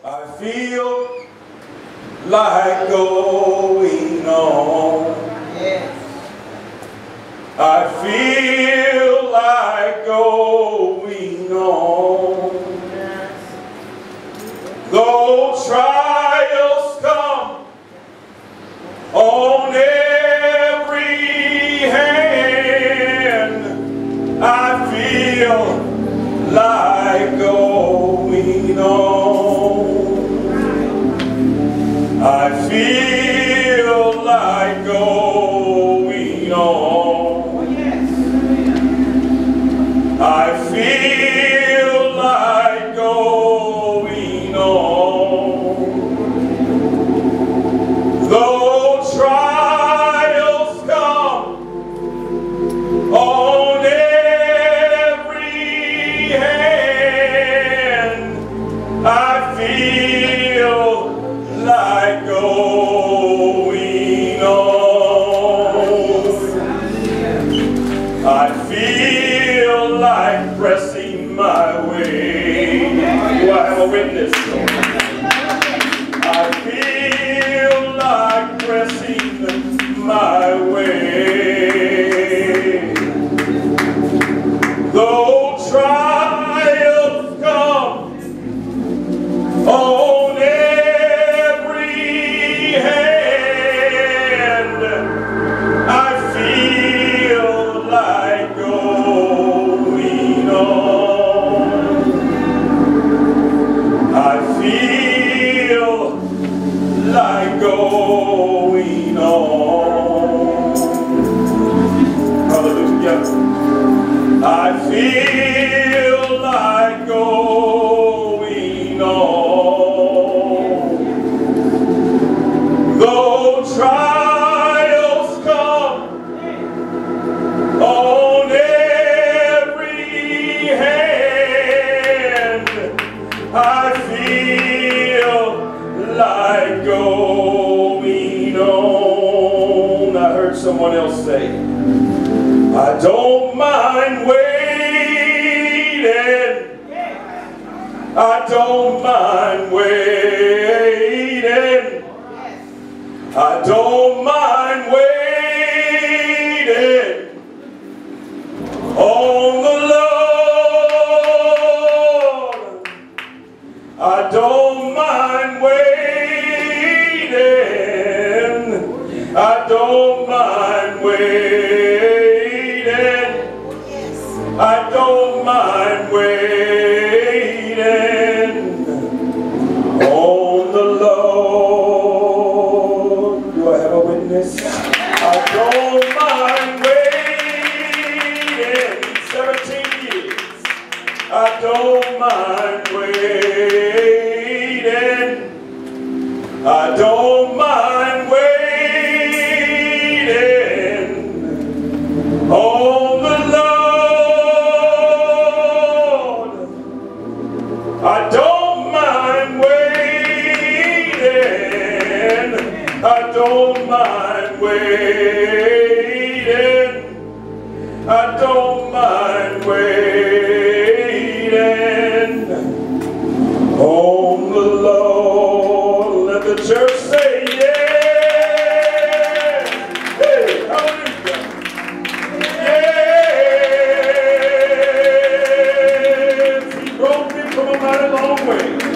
I feel like going on. Yes. I feel like going on. Though trials come on every hand, I feel like going on. I feel like going on. I feel like going on. Though trials come on every hand, I feel like going on. I feel like pressing my way. Do I have a witness? I feel like pressing my way. Though trials come on every hand, I feel like going on. I feel like going on. Hallelujah. I feel like going on. Though trials come on every hand, I feel like going on. I heard someone else say, I don't mind waiting. I don't mind waiting. I don't mind waiting on the Lord. I don't mind waiting. I don't mind waiting. I don't mind waiting on the Lord. Do I have a witness? I don't mind waiting 17 years. I don't mind waiting. I don't mind waiting on the Lord. I don't mind waiting. I don't mind waiting. I don't mind waiting on the Lord. Let the church say yeah. Hey, hallelujah. Yes, he brought me from a mighty long way.